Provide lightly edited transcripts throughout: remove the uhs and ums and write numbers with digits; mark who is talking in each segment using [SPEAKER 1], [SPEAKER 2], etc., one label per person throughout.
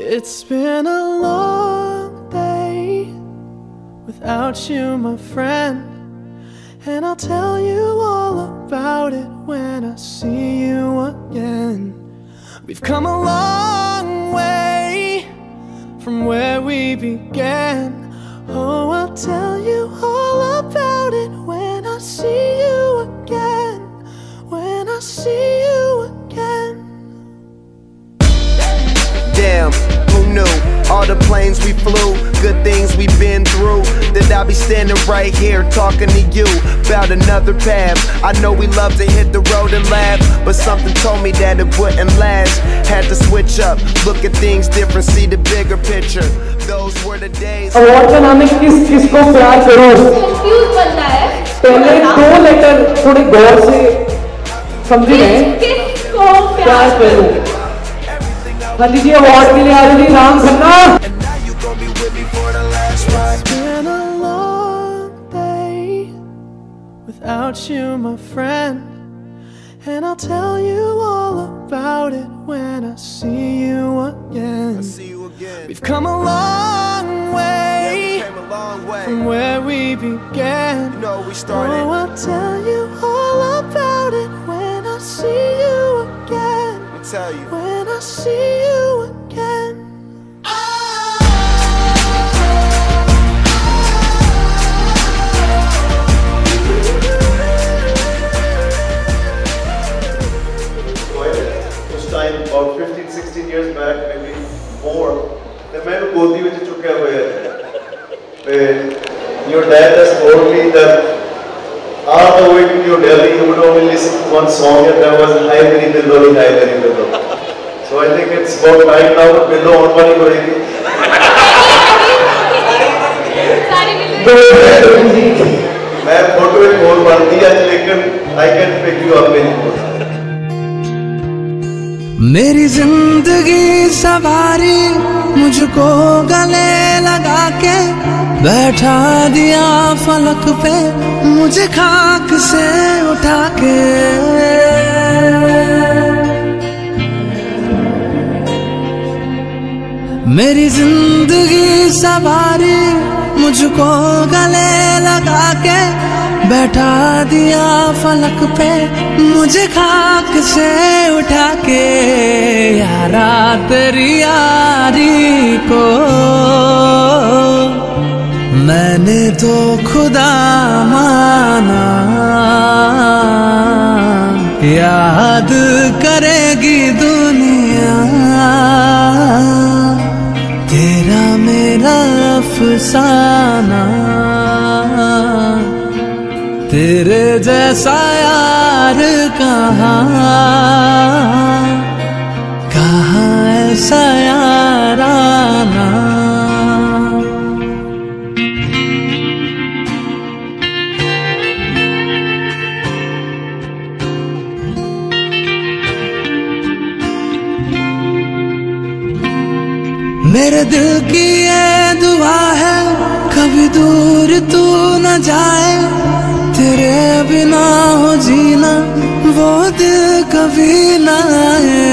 [SPEAKER 1] It's been a long day without you, my friend, and I'll tell you all about it when I see you again. We've come a long way from where we began. Oh, I'll tell you all about it when I see you again. When I see you again.
[SPEAKER 2] Damn, who knew? All the planes we flew, good things we've been through, that I'll be standing right here talking to you about another path. I know we love to hit the road and laugh, but something told me that it wouldn't last. Had to switch up, look at things different, see the bigger picture. Those were the days.
[SPEAKER 3] Award का नाम है किसको प्यार करो।
[SPEAKER 4] Confuse बनता है।
[SPEAKER 3] पहले दो लेटर थोड़े गौर से समझिए।
[SPEAKER 4] किसको
[SPEAKER 3] प्यार करो। हाँ जी, अवार्ड के लिए आ रही Ram Khanna.
[SPEAKER 1] It's been a long day without you, my friend, and I'll tell you all about it when I see you again. We've come a long way, from where we began. Oh, I'll tell you all about it when I see you again. When I see you again.
[SPEAKER 5] About 15-16 years back, maybe more, the man who Godi with Chuka your dad has told me that all the way to New Delhi, you would only listen to one song, and that was Hai Meri Dildori, Hai Meri Dildori. So I think it's about time now that Billo on money koregi. मैं photo एक और बन दिया, लेकिन I can pick you up anymore.
[SPEAKER 1] मेरी जिंदगी सवारी मुझको गले लगा के बैठा दिया फलक पे मुझे खाक से उठा के। मेरी जिंदगी सवारी मुझको गले लगा के बैठा दिया फलक पे मुझे खाक से उठा के। यारा तेरी यारी को मैंने तो खुदा माना, याद करेगी दुनिया तेरा मेरा अफसाना। तेरे जैसा यार कहाँ ऐसा याराना। मेरे दिल की ये दुआ है कभी दूर तू न जाए, तेरे बिना हो जीना वो दिल कभी न आए।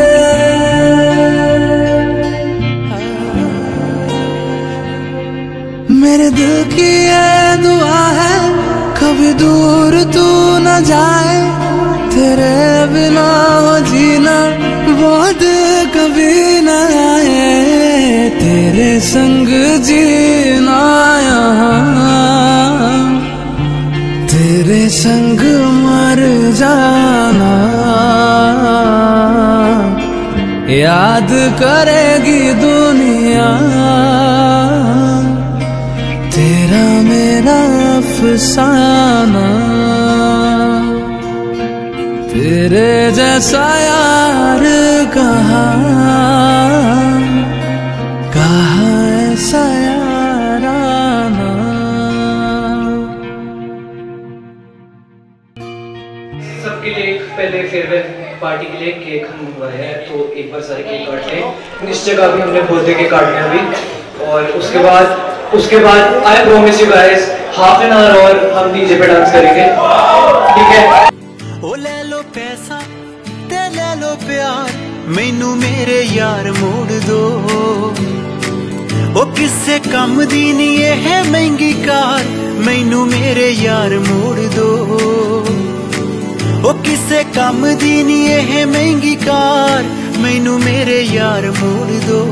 [SPEAKER 1] मेरे दिल की ये दुआ है कभी दूर तू न जाए, तेरे बिना हो जीना वो दिल कभी न आए। तेरे संग जीना यहाँ, तेरे संग मर जाना, याद करेगी दुनिया तेरा मेरा अफसाना। तेरे जैसा यार कहाँ ऐसा याराना।
[SPEAKER 6] सबके लिए पहले फेयरवेल पार्टी के लिए केक हम मंगवाए हैं, तो एक बार सारे केक काट लें। निश्चय का भी हमने बर्थडे केक काटने अभी, और उसके बाद I promise you guys half an hour और हम डीजे पे डांस करेंगे, ठीक है।
[SPEAKER 7] ओ ले लो पैसा ते ले लो प्यार, मैनू मेरे यार मोड़ दो।
[SPEAKER 1] ओ किसे कम दी नी एह महंगी कार, मैनू मेरे यार मोड़ दो। ओ किसे कम दी नी एह महंगी कार, मैनू मेरे यार मोड़ दो।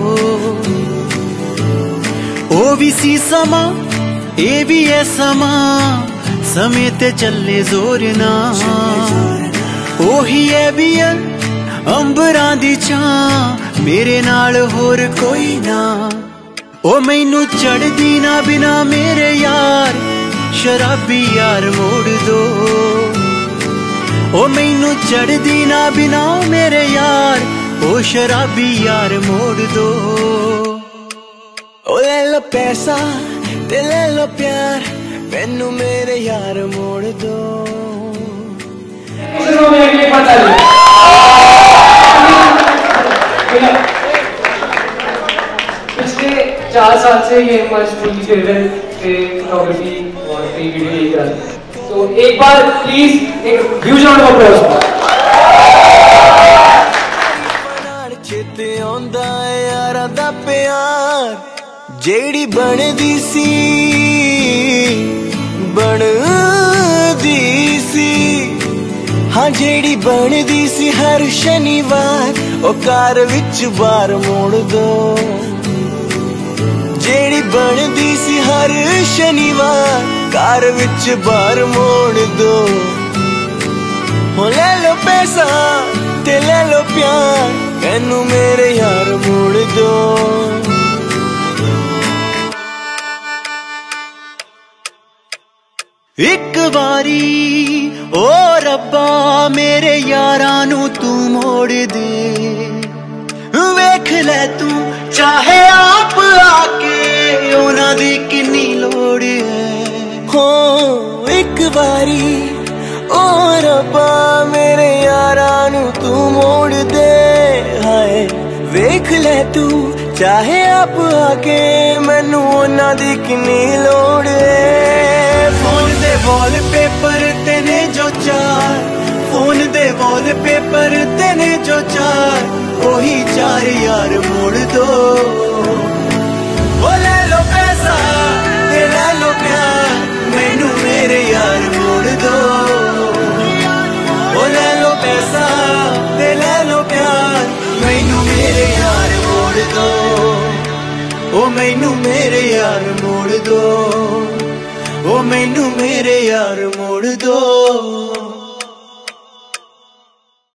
[SPEAKER 1] ओ भी सी समा ए भी है समा, समय ते चले जोर ना। ओही है भी है अंबरां दी छां, मेरे नाल होर कोई ना। ओ मैनू चढ़दी ना बिना मेरे यार, शराबी यार मोड़ दो। ओ मैनू चढ़दी ना बिना मेरे यार, ओ शराबी यार मोड़ दो। ओ ले लो पैसा ते ले लो प्यार, मैनू मेरे यार मोड़ दो।
[SPEAKER 6] पिछले 4 साल से ये हमारे स्कूल की फेयरवेल पे फोटोग्राफी और कई वीडियो यही कराते हैं, तो एक बार प्लीज एक ह्यूज राउंड ऑफ अप्लॉज।
[SPEAKER 1] चेते आंदा यारां दा प्यार, जेड़ी बनदी सी हाँ जेड़ी बनदी सी हर शनिवार, ओ कार विच बार मोड़ दो। जेड़ी बनदी सी हर शनिवार, कार विच बार मोड़ दो। हो ले लो पैसा ते ले लो प्यार, मैनू मेरे यार मोड़ दो। एक बारी ओ रब्बा मेरे यारां नू तू मोड़ दे। वेख ले तू चाहे आप आके, उन्हां दी किन्नी लोड़ है। हो एक बारी ओ रब्बा मेरे यारां नू तू मोड़ दे। हाय वेख ले तू चाहे आप आके, मैनू उन्हां दी किन्नी लोड़ है। फोन दे वॉलपेपर तेने जो चार, फोन दे वॉलपेपर तेने जो चार, वही 4 यार मोड़ दो। ओ ले लो पैसा ते ले लो प्यार, मैनू मेरे यार मोड़ दो। ओ ले लो पैसा ते ले लो प्यार, मैनू मेरे यार मोड़ दो। ओ मैनू मेरे यार मोड़ दो। ओ मैनू मेरे यार मोड़ दो।